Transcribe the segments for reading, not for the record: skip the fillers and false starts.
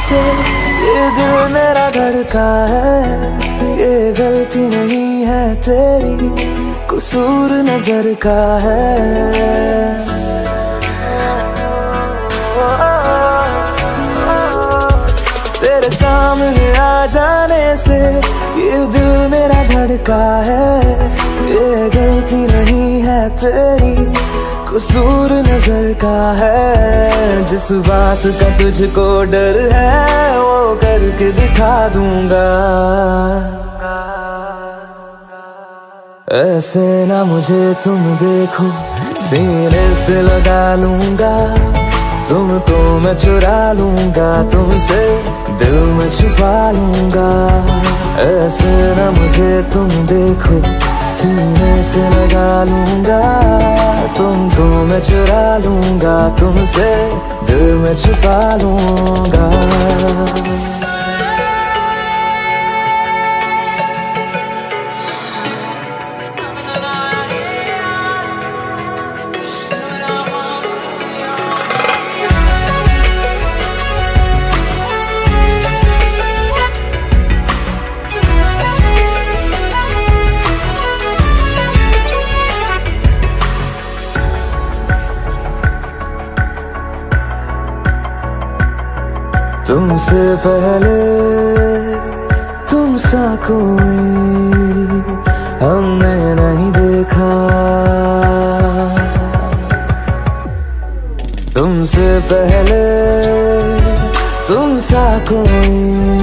से ये दिल मेरा धड़का है। ये गलती नहीं है तेरी, कसूर नजर का है। तेरे सामने आ जाने से ये दिल मेरा धड़का है। ये गलती नहीं है तेरी, कसूर नजर का है। जिस बात का तुझको डर है वो करके दिखा दूंगा। ऐसे ना मुझे तुम देखो, सीने से लगा लूंगा। तुमको मैं चुरा लूंगा, तुमसे दिल में छुपा लूंगा। ऐसे ना मुझे तुम देखो, सीने से लगा लूंगा। तुमको मैं चुरा लूंगा, तुमसे दिल में छुपा लूंगा। तुमसे पहले तुम सा कोई हमने नहीं देखा। तुमसे पहले तुम सा कोई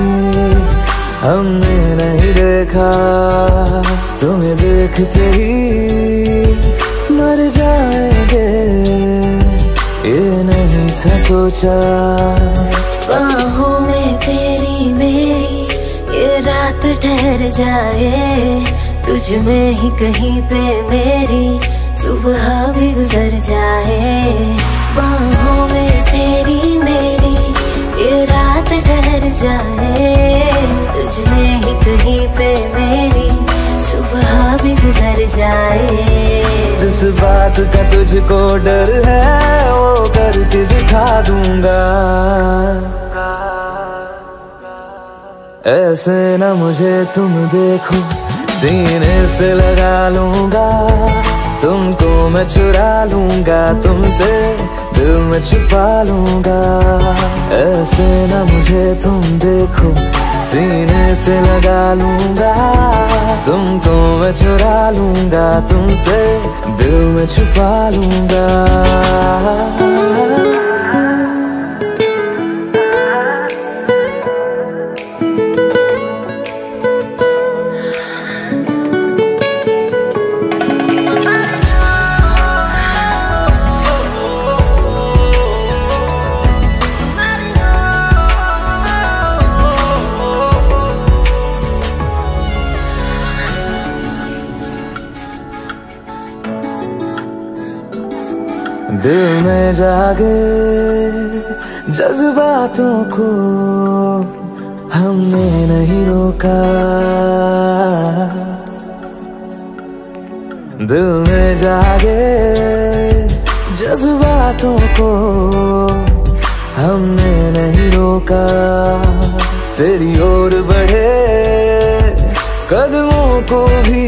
हमने नहीं देखा। तुम्हें देखते ही मर जाएंगे, ये नहीं था सोचा। बाहों में तेरी मेरी ये रात ठहर जाए। तुझ में ही कहीं पे मेरी सुबह भी गुजर जाए। बाहों में तेरी मेरी ये रात ठहर जाए। तुझ में ही कहीं पे मेरी सुबह भी गुजर जाए। जिस बात का तुझको डर है वो करके दिखा दूंगा। ऐसे ना मुझे तुम देखो, सीने से लगा लूंगा। तुमको मैं चुरा लूंगा, तुमसे दिल में छुपा लूंगा। ऐसे ना मुझे तुम देखो, सीने से लगा लूंगा। तुमको मैं चुरा लूंगा, तुमसे दिल में छुपा लूंगा। दिल में जागे जज्बातों को हमने नहीं रोका। दिल में जागे जज्बातों को हमने नहीं रोका। तेरी ओर बढ़े कदमों को भी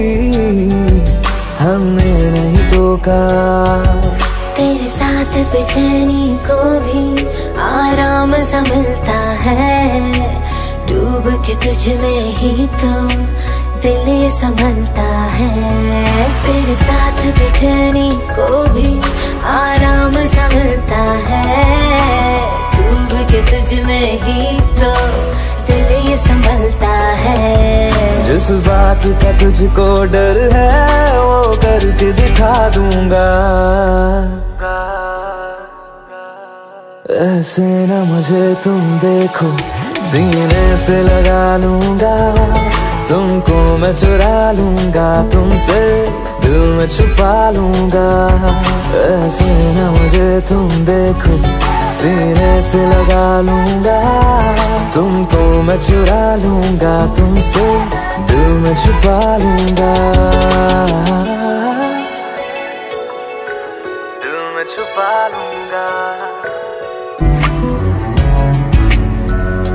हमने नहीं टोका। तेरे साथ बेचैनी को भी आराम सा मिलता है। डूब के तुझ में ही तो दिल ये संभलता है। तेरे साथ बेचैनी को भी आराम सा मिलता है। डूब के तुझ में ही तो दिल ये संभलता है। जिस बात का तुझको डर है वो करके दिखा दूंगा। ऐसे ना मुझे तुम देखो, सीने से लगा लूंगा। तुमको मैं चुरा लूंगा, तुमसे दिल में छुपा लूंगा। ऐसे ना मुझे तुम देखो, सीने से लगा लूंगा। तुमको मैं चुरा लूंगा, तुमसे दिल में छुपा लूंगा। दिल में छुपा लूंगा।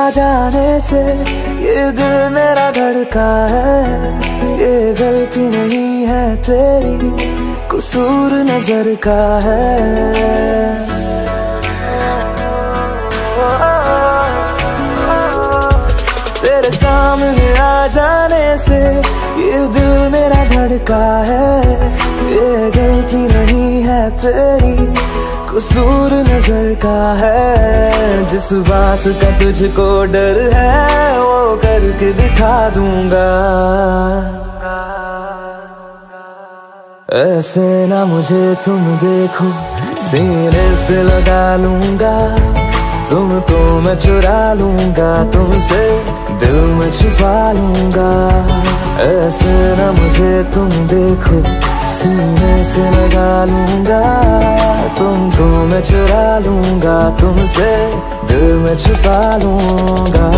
जाने से ये दिल मेरा धड़का है। ये गलती नहीं है तेरी, कसूर नजर का है। तेरे सामने आ जाने से ये दिल मेरा धड़का है। ये गलती नहीं है तेरी, कसूर नजर का है। जिस बात का तुझको डर है वो करके दिखा दूंगा। ऐसे ना मुझे तुम देखो, सीने से लगा लूंगा। तुमको मैं चुरा लूंगा, तुमसे दिल में छुपा लूंगा। ऐसे ना मुझे तुम देखो, सीने से लगा लूंगा। तुमको मैं चुरा लूंगा, तुमसे दिल में छुपा लूंगा।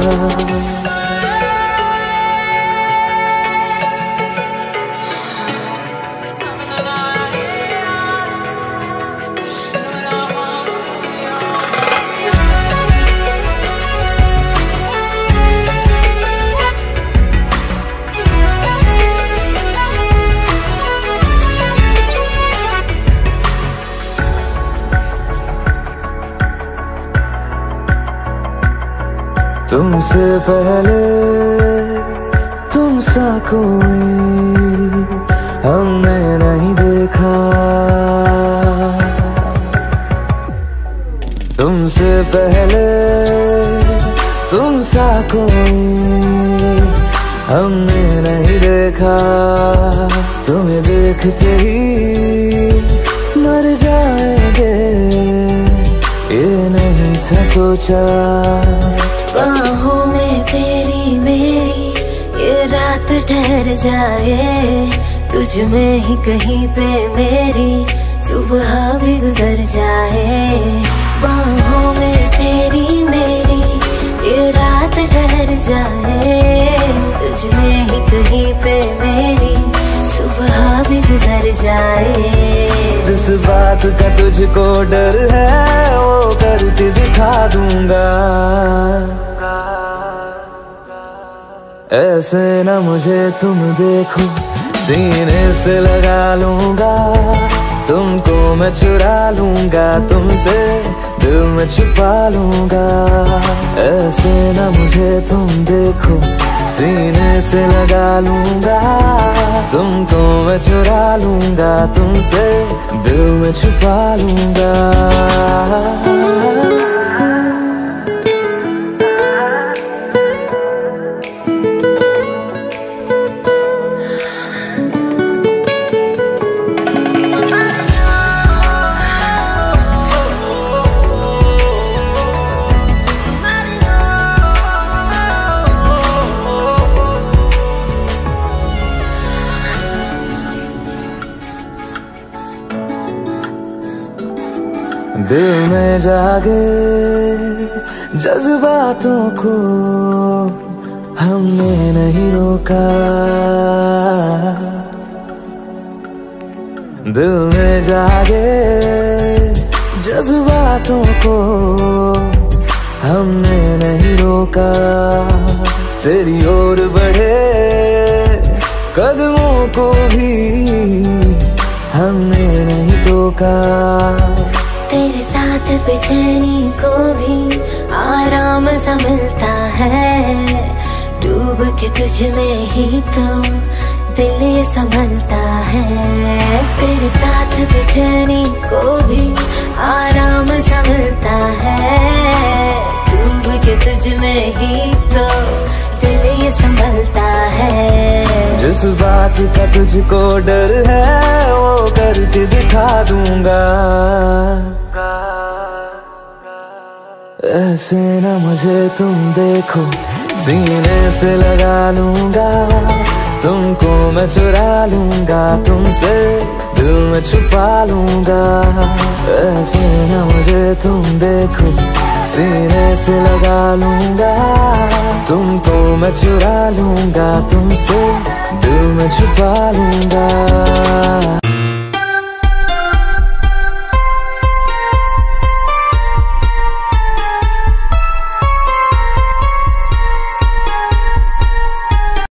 तुमसे पहले तुम सा कोई हमने नहीं देखा। तुमसे पहले तुम सा कोई हमने नहीं देखा। तुम्हें देखते ही मर जाएंगे, ये नहीं था सोचा। बाहों में तेरी मेरी ये रात ठहर जाए। तुझ में ही कहीं पे मेरी सुबह भी गुजर जाए। बाहों में तेरी मेरी ये रात ठहर जाए। तुझ में ही कहीं पे मेरी सुबह भी गुजर जाए। जिस बात का तुझको डर है वो करके दिखा दूंगा। ऐसे ना मुझे तुम देखो, सीने से लगा लूंगा। तुमको मैं चुरा लूंगा, तुमसे दिल में छुपा लूंगा। ऐसे ना मुझे तुम देखो, सीने से लगा लूंगा। तुमको मैं चुरा लूंगा, तुमसे दिल में छुपा लूंगा। दिल में जागे जज्बातों को हमने नहीं रोका। दिल में जागे जज्बातों को हमने नहीं रोका। तेरी ओर बढ़े कदमों को भी हमने नहीं टोका। तेरे साथ बेचैनी को भी आराम सा मिलता है। डूब के तुझ में ही तो दिल ये संभलता है। तेरे साथ बेचैनी को भी आराम सा मिलता है। डूब के तुझ में ही तो दिल ये संभलता है। जिस बात का तुझको डर है वो करके दिखा दूंगा। ऐसे ना मुझे तुम देखो, सीने से लगा लूंगा। तुमको मैं चुरा लूंगा, तुमसे दिल में छुपा लूंगा। ऐसे ना मुझे तुम देखो, सीने से लगा लूंगा। तुमको मैं चुरा लूंगा, तुमसे दिल में छुपा लूंगा।